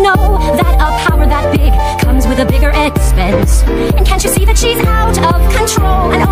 know that a power that big comes with a bigger expense? And can't you see that she's out of control? And